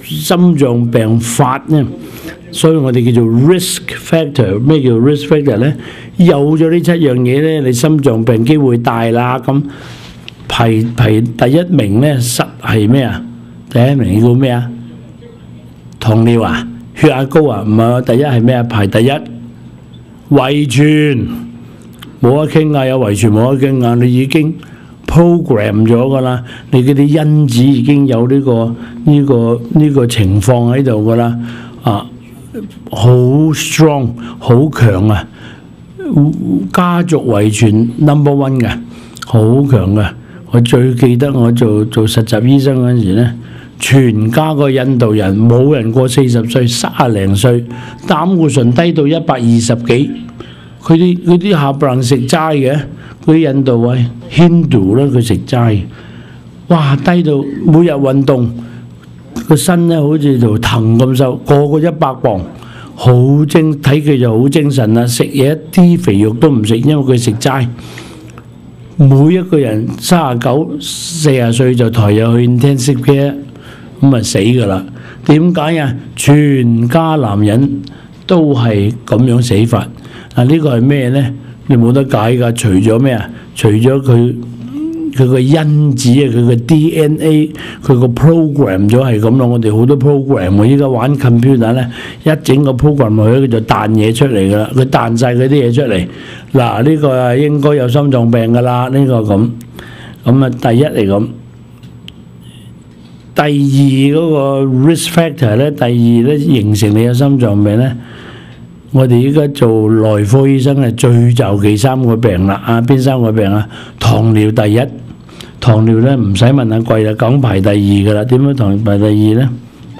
心臟病發呢，所以我哋叫做 risk factor。咩叫 risk factor 呢？有咗呢7樣嘢呢，你心臟病機會大啦。咁排第一名呢，實係咩啊？第一名叫咩啊？糖尿啊，血壓高啊？唔係，第一係咩啊？排第一，遺傳冇得傾啊，有遺傳冇得傾啊，你已經 program 咗噶啦，你嗰啲因子已經有呢個情況喺度噶啦，啊，好 strong 好強啊，家族遺傳 No.1 嘅，好強嘅。我最記得我做實習醫生嗰陣時咧，全家個印度人冇人過40歲，30零歲，膽固醇低到120幾，佢啲下不能食齋嘅。嗰啲印度位 Hindu 啦，佢食齋，哇低到每日運動個身咧好似條藤咁瘦，個100磅，好睇佢就好精神啦。食嘢一啲肥肉都唔食，因為佢食齋。每一個人39、40歲就抬入去 intensive care， 咁啊死㗎啦！點解啊？全家男人都係咁樣死法。嗱，呢個係咩呢？你冇得解㗎，除咗咩啊？除咗佢個因子啊，佢個 DNA， 佢個 program 咗係咁咯。我哋好多 program， 我依家玩 computer 咧，一整個 program 落去，佢就彈嘢出嚟㗎啦。佢彈晒嗰啲嘢出嚟。嗱，呢個係應該有心臟病㗎啦。呢個咁啊，第一嚟咁。第二嗰個 risk factor 咧，第二咧形成你有心臟病咧。我哋依家做內科醫生係最就忌3個病啦。啊，邊3個病啊？糖尿第一，糖尿咧唔使問阿貴啦，梗排第2噶啦。點樣糖尿排第2咧？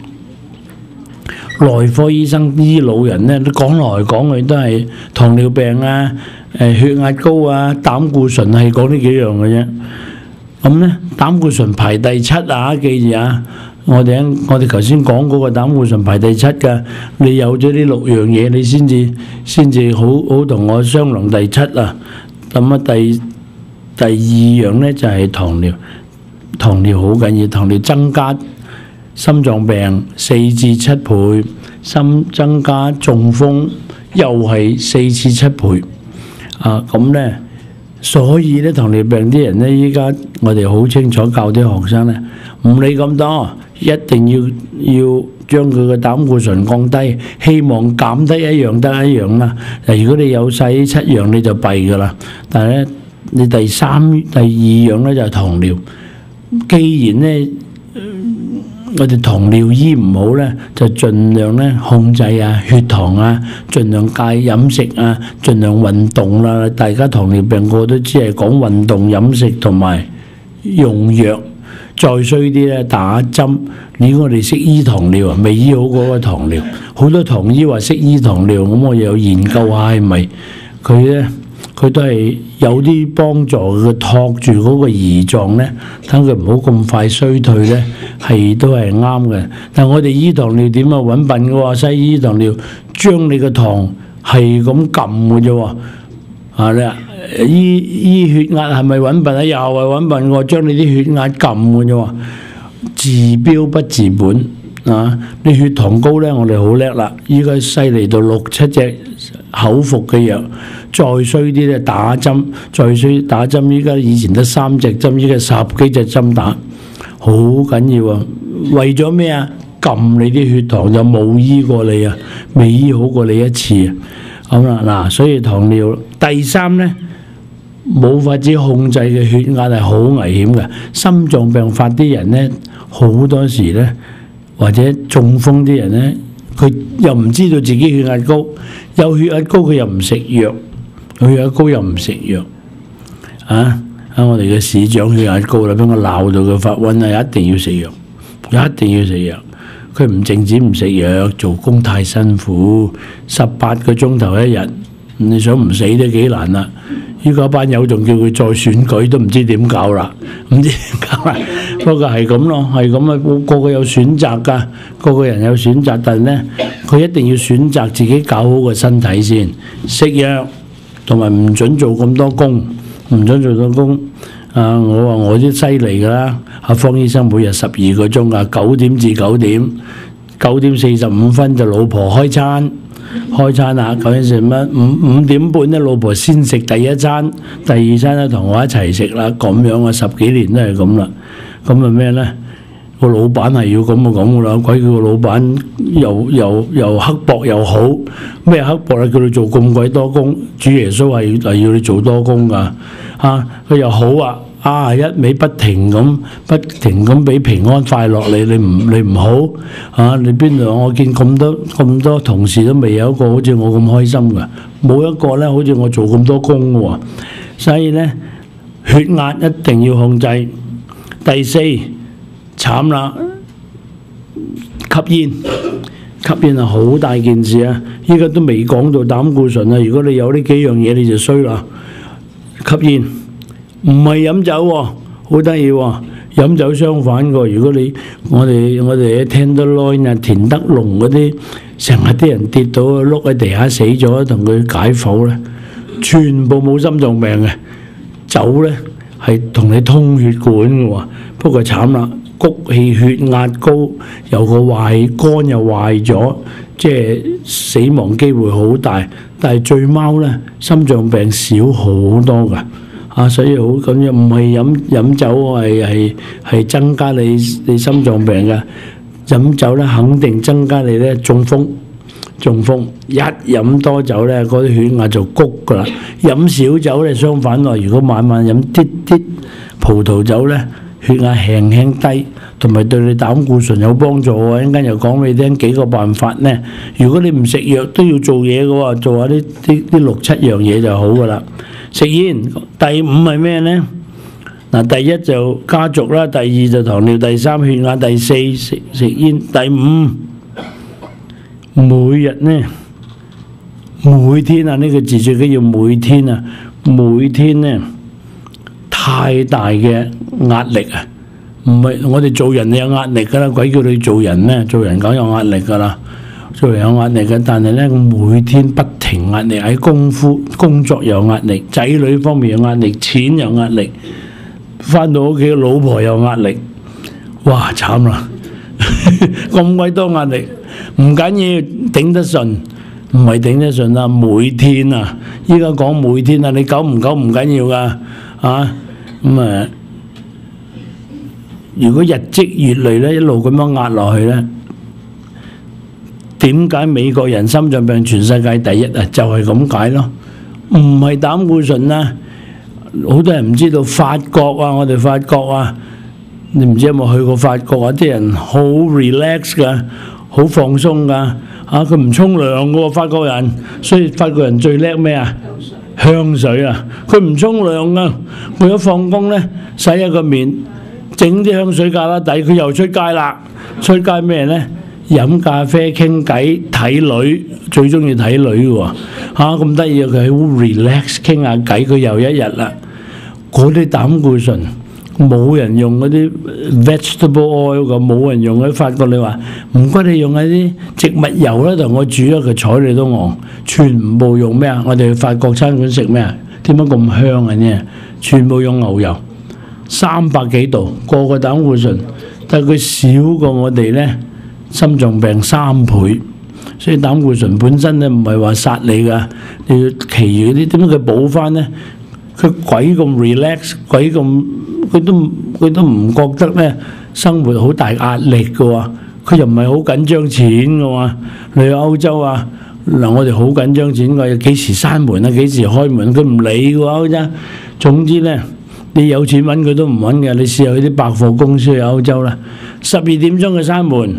內科醫生醫老人咧，都講來講去都係糖尿病啊、血壓高啊、膽固醇係講呢幾樣嘅啫。咁咧，膽固醇排第7啊，記住啊！我哋頭先講嗰個膽固醇排第7㗎，你有咗呢6樣嘢，你先至好同我商量第7啊。咁啊，第2樣咧就係糖尿，糖尿好緊要，糖尿增加心臟病4至7倍，增加中風又係4至7倍。啊，咁咧，所以咧糖尿病啲人咧，依家我哋好清楚教啲學生咧，唔理咁多。一定要將佢嘅膽固醇降低，希望減低一樣得一樣啦。嗱，如果你有晒呢7樣，你就弊噶啦。但係咧，你第2樣咧就係糖尿。既然咧，我哋糖尿醫唔好咧，就盡量咧控制啊血糖啊，盡量戒飲食啊，盡量運動啦。大家糖尿病個都知係講運動、飲食同埋用藥。再衰啲咧，打針。如果我哋識醫糖尿啊，未醫好嗰個糖尿，好多糖醫話識醫糖尿，咁我又研究下係咪佢咧，佢都係有啲幫助佢托住嗰個胰臟咧，等佢唔好咁快衰退咧，係都係啱嘅。但係我哋醫糖尿點啊揾笨嘅喎，西醫糖尿將你個糖係咁撳嘅啫喎，啊你醫血壓係咪揾笨啊？又係揾笨喎，將你啲血壓撳嘅啫喎，治標不治本啊！你血糖高咧，我哋好叻啦，依家犀利到6、7隻口服嘅藥，再衰啲咧打針，再衰打針，依家以前得3隻針，依家10幾隻針打，好緊要啊！為咗咩啊？撳你啲血糖就冇醫過你啊，未醫好過你一次啊！好啦，嗱，所以糖尿第3咧。冇法子控制嘅血壓係好危險嘅，心臟病發啲人咧，好多時咧，或者中風啲人咧，佢又唔知道自己血壓高，有血壓高佢又唔食藥，血壓高又唔食藥，啊！我哋嘅市長血壓高啦，俾我鬧到佢發瘟啊！一定要食藥，一定要食藥。佢唔淨止唔食藥，做工太辛苦，18個鐘頭一日，你想唔死都幾難啦。依家班友仲叫佢再選舉，都唔知點搞啦，唔知點搞啦。不過係咁咯，係咁啊，個個有選擇㗎，個個人有選擇，但係咧，佢一定要選擇自己搞好個身體先，食藥同埋唔準做咁多工，唔準做到工我話我啲犀利㗎啦，阿方醫生每日12個鐘啊，9點至9點，9點45分就老婆開餐啊，究竟食乜？5點半咧，老婆先食第一餐，第二餐咧同我一齊食啦，咁樣啊，10幾年都係咁啦。咁啊咩咧？個老闆係要咁就咁噶啦，鬼叫個老闆又刻薄又好，咩刻薄啊？叫你做咁鬼多工，主耶穌係要你做多工噶，佢又好啊，一味不停咁俾平安快樂你唔好你邊度？我見咁多同事都未有一個好似我咁開心噶，冇一個咧好似我做咁多工嘅喎，所以咧血壓一定要控制。第四，慘啦，吸煙係好大件事啊！依家都未講到膽固醇啊，如果你有呢幾樣嘢你就衰啦。吸煙唔係飲酒喎，好得意喎，飲酒相反喎。如果我哋聽得耐啊，田德龍嗰啲成日啲人跌到碌喺地下死咗，同佢解剖咧，全部冇心臟病嘅，酒咧係同你通血管嘅喎。不過慘啦，谷氣血壓高，有個肝又壞咗，即係死亡機會好大。但係醉貓咧，心臟病少好多㗎，所以好咁樣唔係飲酒係增加你心臟病㗎，飲酒咧肯定增加你咧中風，一飲多酒咧嗰啲血壓就谷㗎啦。飲少酒咧相反喎，如果晚晚飲啲葡萄酒咧，血壓輕低，同埋對你膽固醇有幫助喎。一陣間又講俾你聽幾個辦法咧。如果你唔食藥都要做嘢嘅喎，做下呢6、7樣嘢就好㗎啦。食煙，第5係咩咧？嗱，第1就家族啦，第2就糖尿，第3血壓，第4食煙，第5每日咧，每天啊，呢個字最緊要每天啊，每天咧太大嘅壓力啊！唔係我哋做人有壓力㗎啦，鬼叫你做人咩？做人梗有壓力㗎啦，做人有壓力嘅，但係咧每天不停壓力，喺工作有壓力，仔女方面有壓力，錢有壓力，返到屋企老婆有壓力，哇慘啦！咁鬼多壓力，唔緊要，頂得順，唔係頂得順啦，每天啊，依家講每天啊，你久唔久唔緊要㗎，如果日積月累咧，一路咁樣壓落去咧，點解美國人心臟病全世界第1啊？就係咁解咯，唔係膽固醇啊！好多人唔知道法國啊，我哋法國啊，你唔知有冇去過法國啊？啲人好 relax 㗎，好放鬆㗎，佢唔沖涼㗎喎，法國人，所以法國人最叻咩啊？香水啊！佢唔沖涼㗎，佢一放工咧洗一個面。整啲香水架啦底，佢又出街啦。出街咩咧？飲咖啡、傾偈、睇女，最中意睇女喎。咁得意啊！佢好 relax 傾下偈，佢又一日啦。嗰啲膽固醇冇人用嗰啲 vegetable oil 㗎，冇人用喺法國。你話唔該，你用嗰啲植物油咧同我煮咗，佢睬你都戇。全部用咩啊？我哋去法國餐館食咩啊？點解咁香嘅呢？全部用牛油。300幾度，個個膽固醇，但係佢少過我哋咧心臟病3倍，所以膽固醇本身咧唔係話殺你㗎，你要其餘嗰啲點樣佢補翻咧？佢鬼咁 relax，鬼咁佢都唔覺得咧生活好大壓力㗎喎，佢又唔係好緊張錢㗎喎。你去歐洲啊，嗱我哋好緊張錢㗎，幾時閂門啊？幾時開門？佢唔理㗎喎，歐洲。總之咧。你有錢揾佢都唔揾嘅，你試下去啲百貨公司去歐洲啦，12點鐘佢閂門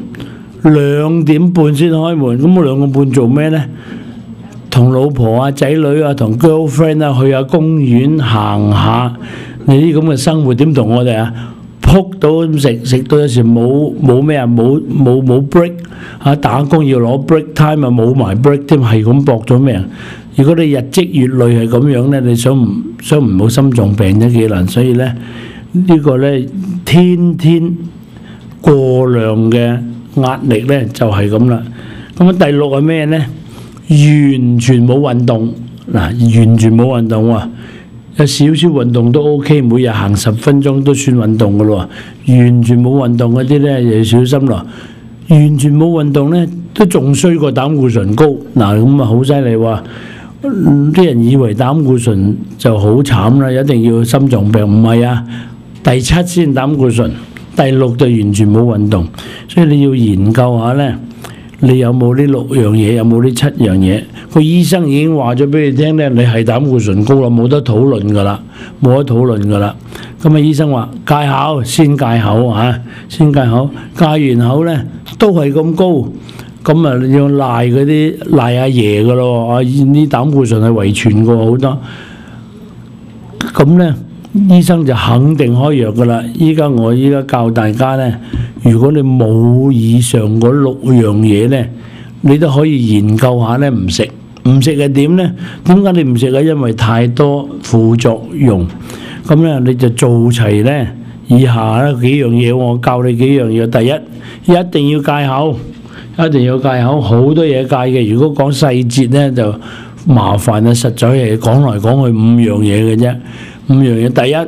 ，2點半先開門，咁我2個半做咩呢？同老婆啊、仔女啊、同 girlfriend 啊去下公園行下，你啲咁嘅生活點同我哋啊？撲到咁食到有時冇咩啊，冇 break 打工要攞 break time 啊，冇埋 break 添，係咁搏咗命。如果你日積月累係咁樣咧，你想唔冇心臟病都幾難。所以咧呢個咧天天過量嘅壓力咧就係咁啦。咁第6係咩咧？完全冇運動嗱，完全冇運動喎。 有少少運動都 OK， 每日行10分鐘都算運動噶咯。完全冇運動嗰啲咧，就要小心咯。完全冇運動咧，都仲衰過膽固醇高。嗱，咁啊好犀利喎！啲人以為膽固醇就好慘啦，一定要心臟病，唔係啊。第7先膽固醇，第6就完全冇運動。所以你要研究下咧，你有冇呢6樣嘢，有冇呢7樣嘢？個醫生已經話咗俾你聽咧，你係膽固醇高啦，冇得討論噶啦，冇得討論噶啦。咁啊，醫生話戒口，先戒口嚇，先戒口，戒完口咧都係咁高，咁啊要賴嗰啲賴阿爺噶咯，啊啲膽固醇係遺傳過好多，咁咧醫生就肯定開藥噶啦。我依家教大家咧，如果你冇以上嗰6樣嘢咧，你都可以研究下咧，唔食。唔食係點呢？點解你唔食啊？因為太多副作用。咁咧你就做齊咧以下咧幾樣嘢，我教你幾樣嘢。第一，一定要戒口，一定要戒口，好多嘢戒嘅。如果講細節咧就麻煩啦，實在係講來講去5樣嘢嘅啫。5樣嘢，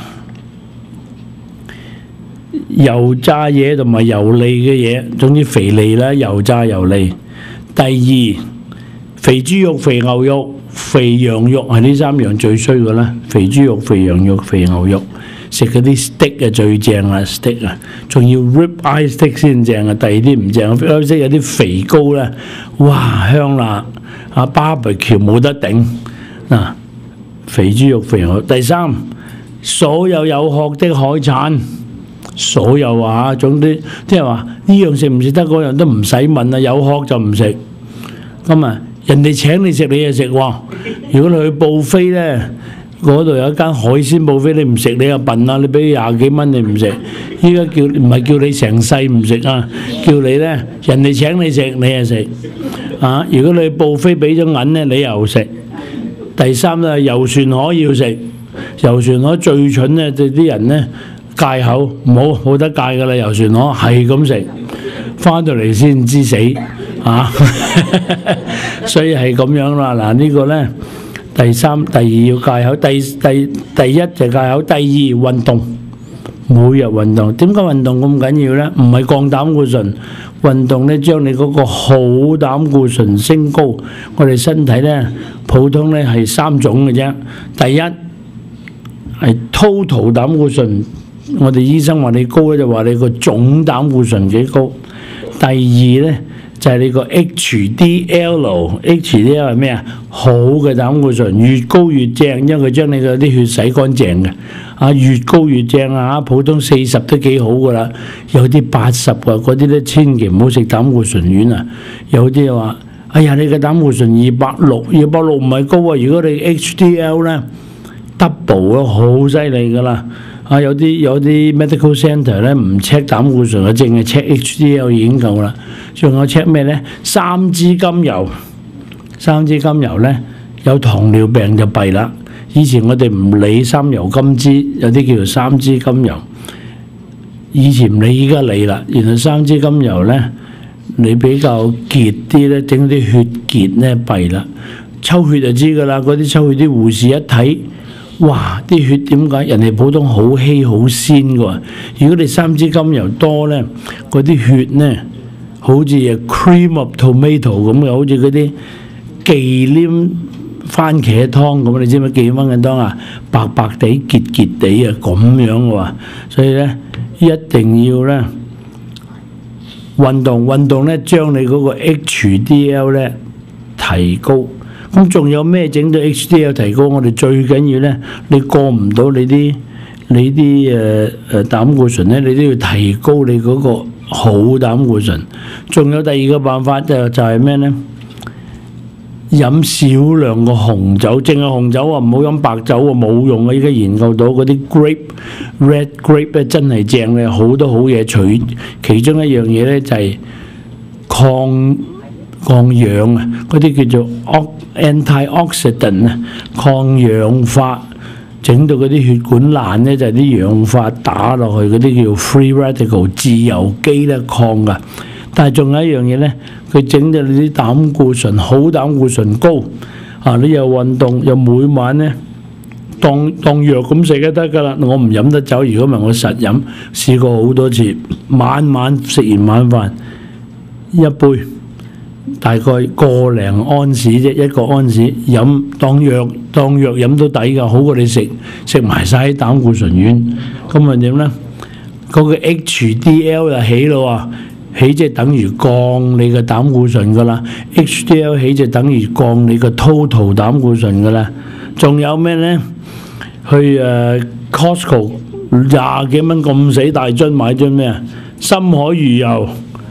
第一，油炸嘢同埋油膩嘅嘢，總之肥膩啦，油炸油膩。第二，肥豬肉、肥牛肉、肥羊肉係呢3樣最衰嘅啦。肥豬肉、肥羊肉、肥牛肉，食嗰啲 steak 啊最正啦 ，steak 啊，仲要 rib eye steak 先正啊，第二啲唔正。rib eye steak 有啲肥膏咧，哇香辣，啊 barbecue 冇得頂嗱。肥豬肉、肥牛肉。第3，所有有殼的海產，所有啊，總之即係話呢樣食唔食得，嗰樣都唔使問啊，有殼就唔食。咁啊〜人哋請你食你就食喎，如果你去buffet咧，嗰度有一間海鮮buffet，你唔食你就笨啦，你俾20幾蚊你唔食，依家叫唔係叫你成世唔食啊，叫你咧人哋請你食你就食，啊！如果你去buffet俾咗銀咧，你又食。第3咧，遊船河要食，遊船河最蠢咧，對啲人咧戒口，冇得戒噶啦，遊船河係咁食，翻到嚟先知死。所以係咁樣啦。嗱，呢個呢，第3、第2要戒口，第1就戒口，第2運動，每日運動。點解運動咁緊要呢？唔係降膽固醇，運動呢將你嗰個好膽固醇升高。我哋身體呢，普通呢係3種嘅啫。第一係 total 膽固醇，我哋醫生話你高咧，就話你個總膽固醇幾高。第2呢，就係你個 HDL，HDL 係咩啊？好嘅膽固醇越高越正，因為佢將你嗰啲血洗乾淨嘅。啊，越高越正啊！普通40都幾好噶啦，有啲80啊，嗰啲咧千祈唔好食膽固醇丸啊。有啲話，哎呀，你嘅膽固醇260唔係高啊，如果你 HDL 咧 double 咯，好犀利噶啦。啊，有啲 medical centre 咧唔 check 膽固醇啊，淨係 check HDL 已經夠啦。仲有 check 咩咧？3支甘油咧有糖尿病就弊啦。以前我哋唔理3油甘脂，有啲叫做3支甘油。以前唔理，依家理啦。原來3支甘油咧，你比較結啲咧，整啲血結咧弊啦。抽血就知㗎啦，嗰啲抽血啲護士一睇。哇！啲血點解人哋普通好稀好鮮㗎喎？如果你3支甘油多咧，嗰啲血咧好似 cream of tomato 咁嘅，好似嗰啲忌廉番茄湯咁。你知唔知忌廉番茄湯啊？白白地結結地啊咁樣嘅喎。所以咧一定要咧運動咧，將你嗰個 HDL 咧提高。咁仲有咩整到 HDL 提高？我哋最緊要咧，你過唔到你啲膽固醇咧，你都要提高你嗰個好膽固醇。仲有第2個辦法就係咩咧？飲少量嘅紅酒，淨係紅酒啊，唔好飲白酒啊，冇用啊！依家研究到嗰啲 red grape 咧真係正嘅，好多好嘢。其中一樣嘢咧就係抗氧啊，嗰啲叫做 antioxidant 啊，抗氧化，整到嗰啲血管爛咧就係啲氧化打落去，嗰啲叫 free radical 自由基咧抗噶。但係仲有一樣嘢咧，佢整到你啲膽固醇好膽固醇高啊！你又運動又每晚咧當藥咁食就得㗎啦。我唔飲得酒，如果唔係我實飲，試過好多次，晚晚食完晚飯一杯，大概個零安士啫，一個安士飲當藥飲都抵㗎，好過你食埋晒啲膽固醇丸。咁咪點咧？嗰個 HDL 就起咯喎，起即係等於降你嘅膽固醇㗎啦。HDL 起就等於降你嘅 total 膽固醇㗎啦。仲有咩咧？去Costco 20幾蚊咁死大樽買樽咩啊？深海魚油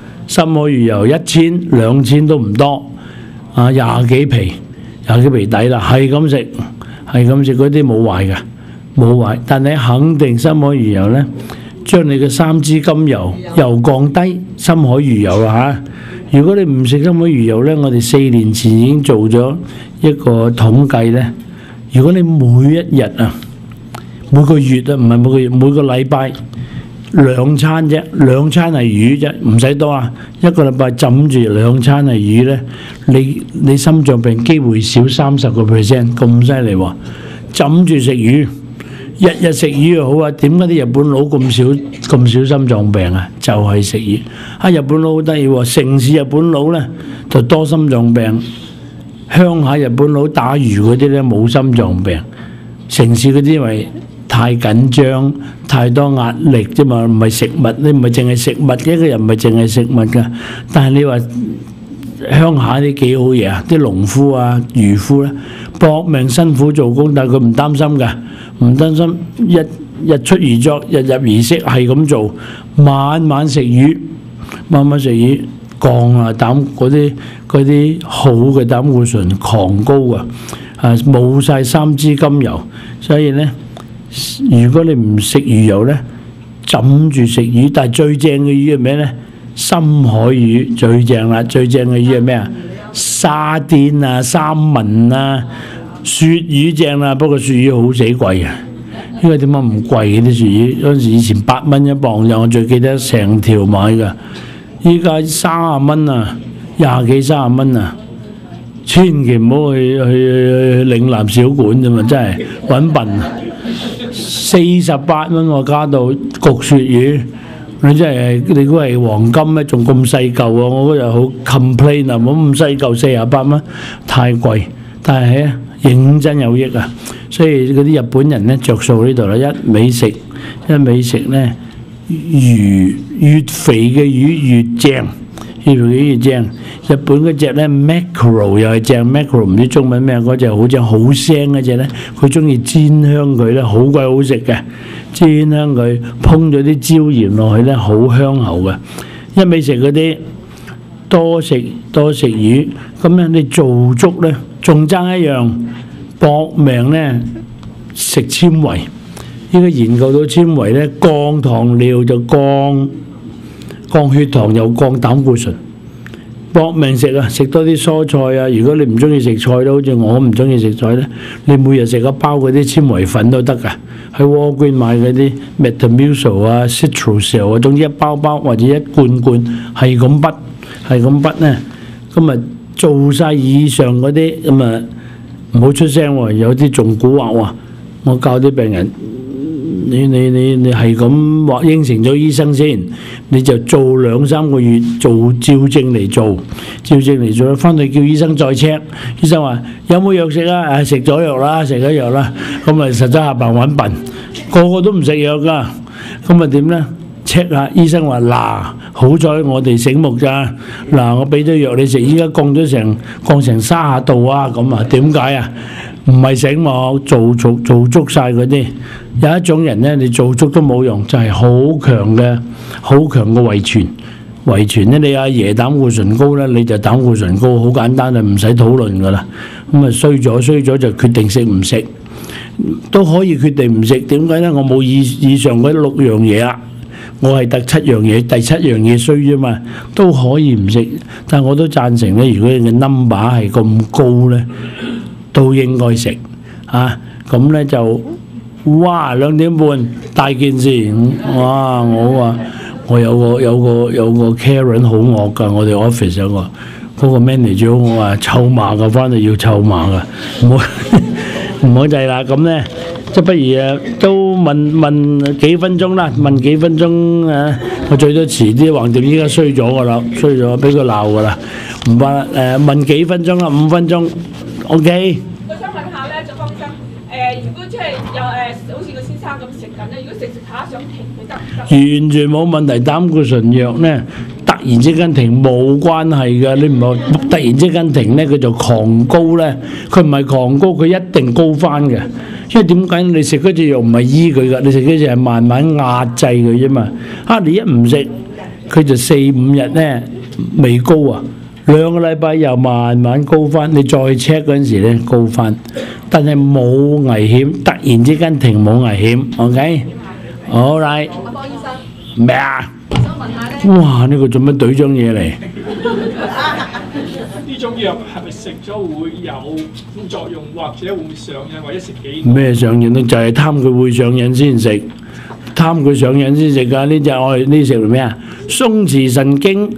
1000、2000都唔多啊，20幾皮抵啦，係咁食嗰啲冇壞㗎，冇壞。但你肯定深海魚油咧，將你嘅三脂甘油又降低，深海魚油啊嚇！如果你唔食深海魚油咧，我哋4年前已經做咗一個統計咧。如果你每一日啊，每個月啊，唔係每個月，每個禮拜2餐啫，2餐係魚啫，唔使多啊。一個禮拜浸住2餐係魚咧，你心臟病機會少30%，咁犀利喎！浸住食魚，日日食魚又好啊。點解啲日本佬咁少心臟病啊？就係食魚。日本佬好得意喎，城市日本佬咧就多心臟病。鄉下日本佬打魚嗰啲咧冇心臟病，城市嗰啲因為太緊張、太多壓力啫嘛，唔係食物，你唔係淨係食物嘅，一個人唔係淨係食物㗎。但係你話鄉下啲幾好嘢啊，啲農夫啊、漁夫咧搏命辛苦做工，但係佢唔擔心㗎，唔擔心日出而作，日入而息，係咁做，晚晚食魚，降啊嗰啲好嘅膽固醇狂高啊！冇晒三脂甘油，所以咧，如果你唔食魚油咧，浸住食魚，但係最正嘅魚係咩咧？深海魚最正啦！最正嘅魚係咩啊？沙甸啊、三文啊、鱈魚正啦，不過鱈魚好死貴啊！因為點解唔貴嘅啲鱈魚？嗰陣時以前8蚊一磅，我最記得成條買㗎。依家30蚊啊，20幾30蚊啊，千祈唔好去嶺南小館啫嘛，真係揾笨啊！48蚊我加到焗鱈魚，你真係你估係黃金咩？仲咁細嚿啊！我嗰日好 complain 啊，冇咁細嚿48蚊，太貴。但係咧認真有益啊，所以嗰啲日本人咧着數呢度啦，一味食咧。魚越肥嘅魚越正，越正。日本嗰隻咧 mackerel 又係正 mackerel， 唔知中文咩嗰隻好正好腥嗰隻咧，佢中意煎香佢咧，好鬼好食嘅。煎香佢，烹咗啲椒鹽落去咧，好香口嘅。一味食嗰啲，多食魚，咁咧你做足咧，仲爭一樣，搏命咧食纖維。依家研究到纖維咧，降糖尿就降血糖又降膽固醇，搏命食啊！食多啲蔬菜啊！如果你唔中意食菜咧，好似我唔中意食菜咧，你每日食一包嗰啲纖維粉都得㗎。喺窩居買嗰啲 Metamucil 啊、Citrusel 啊，總之一包或者一罐係咁筆咧，咁啊做晒以上嗰啲，咁啊唔好出聲喎，有啲仲蠱惑喎，我教啲病人。你係咁話應承咗醫生先，你就做2-3個月，做照正嚟做，翻去叫醫生再 check。醫生話有冇藥食啊？食咗藥啦，咁咪實質下扮揾笨，個個都唔食藥㗎。咁咪點咧 ？check 下醫生話嗱，好彩我哋醒目咋嗱，我俾咗藥你食，依家降成30度啊！咁啊點解啊？唔係醒目，做足晒嗰啲。有一種人咧，你做足都冇用，就係好強嘅遺傳。遺傳咧，你阿爺膽固醇高咧，你就膽固醇高，好簡單就唔使討論噶啦。咁啊衰咗就決定食唔食，都可以決定唔食。點解咧？我冇以上嗰6樣嘢啊，我係得7樣嘢，第7樣嘢衰啫嘛，都可以唔食。但係我都贊成咧，如果你嘅 number 係咁高咧，都應該食啊。咁咧就。哇！2點半大件事，哇！我有個 Karen 好惡㗎，我哋 office 有個嗰個 manager， 我話臭罵㗎，翻嚟要臭罵㗎，唔好制啦。咁咧即係不如都問幾分鐘啦，問幾分鐘誒，我最多遲啲，橫掂依家衰咗噶啦，衰咗俾佢鬧噶啦，唔怕啦問幾分鐘啦，5分鐘 ，OK。 我想問下咧，就方醫生，如果即係有好似個先生咁食緊咧，如果食下想停，佢得唔得？ 完全冇問題，膽固醇藥咧，突然之間停冇關係嘅，你唔係突然之間停咧，佢就狂高咧，佢唔係狂高，佢一定高翻嘅。因為點解你食嗰隻藥唔係醫佢㗎，你食嗰隻係慢慢壓制佢啫嘛。你一唔食，佢就4、5日咧未高啊，2個禮拜又慢慢高翻，你再 check 嗰陣時咧高翻，但係冇危險，突然之間停冇危險 ，OK？ 好啦， 阿方醫生， 咩啊？ 我想問下咧， 哇！呢個做乜懟張嘢嚟？ 呢種藥係咪食咗會有副作用，或者會唔會上癮，或者食幾耐？ 咩上癮咧？就係貪佢會上癮先食，貪佢上癮先食㗎。呢隻我哋呢食嚟咩啊？鬆弛神經，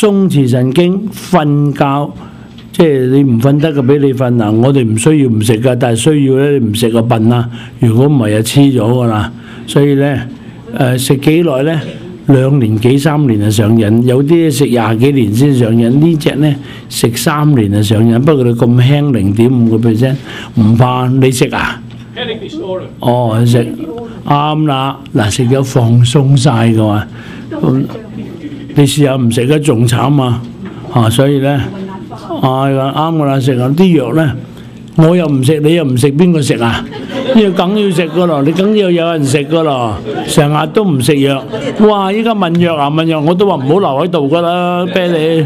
瞓覺，即係你唔瞓得嘅俾你瞓嗱。我哋唔需要唔食㗎，但係需要咧，你唔食就笨啦。如果唔係就黐咗㗎啦。所以咧，食幾耐咧？2年幾3年就上癮，有啲食20幾年先上癮。呢隻咧食3年就上癮，不過你咁輕0.5%，唔怕你食啊？ Panic disorder。 哦，食啱啦，嗱食咗放鬆晒㗎嘛，咁你試下唔食得仲慘啊！所以咧，啱㗎啦，食下啲藥咧，我又唔食，你又唔食，邊個食啊？呢個梗要食噶咯，你梗要有人食噶咯，成日都唔食藥。哇！依家問藥啊問藥，我都話唔好留喺度噶啦，啤你。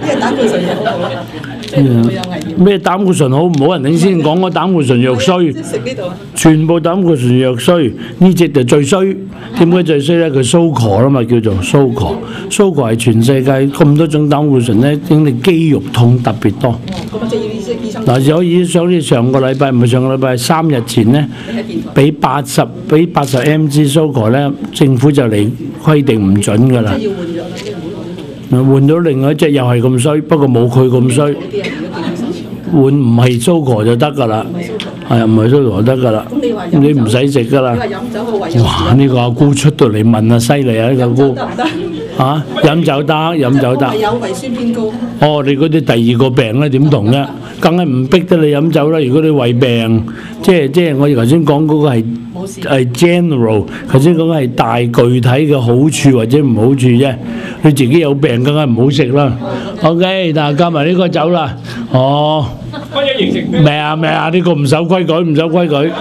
咩膽固醇好唔好？人哋先講個膽固醇藥衰，全部膽固醇藥衰，呢隻就最衰。點解最衰咧？佢蘇cor啦嘛，叫做蘇cor蘇cor係全世界咁多種膽固醇咧，經歷肌肉痛特別多。嗱，所以上個禮拜唔係上個禮拜3日前咧，俾80 mg 蘇cor咧，政府就嚟規定唔準㗎啦。換到另外一隻又係咁衰，不過冇佢咁衰。換唔係蘇cor就得㗎啦，係啊，唔係蘇cor就得㗎啦，你唔使食㗎啦。哇！呢個阿姑出到嚟問啊，犀利啊！呢個姑嚇飲酒得，飲酒得。 有胃酸偏高。 哦，你嗰啲第二個病咧點同啫？梗係唔逼得你飲酒啦。如果你胃病，即係我頭先講嗰個係 general， 頭先講係大具體嘅好處或者唔好處啫。你自己有病梗係唔好食啦。OK， 但係加埋呢個酒啦。哦。 乜嘢形成咩？ 咩啊？呢個唔守規矩，唔守規矩。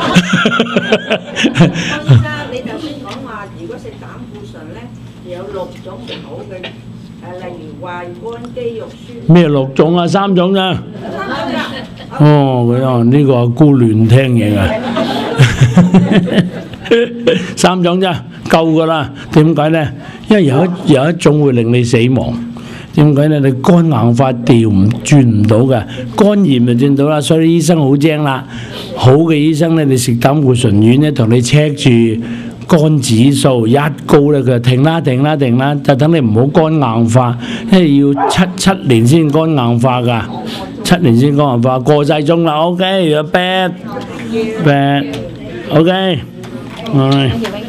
你頭先講話，如果食膽固醇咧，有6種唔好嘅，例如壞肝肌肉酸。 咩6種啊？3種咋？ 3種㗎。 哦，佢話呢個阿姑亂聽嘢㗎。3種咋，夠㗎啦。點解咧？因為有一種會令你死亡。點解咧？你肝硬化轉唔到嘅，肝炎就轉到啦。所以醫生好精啦，好嘅醫生咧，你食膽固醇丸咧，同你 check 住肝指數一高咧，佢就停啦，就等你唔好肝硬化，因為要七年先肝硬化㗎，7年先肝硬化，過晒鐘啦。OK，bad，OK，係。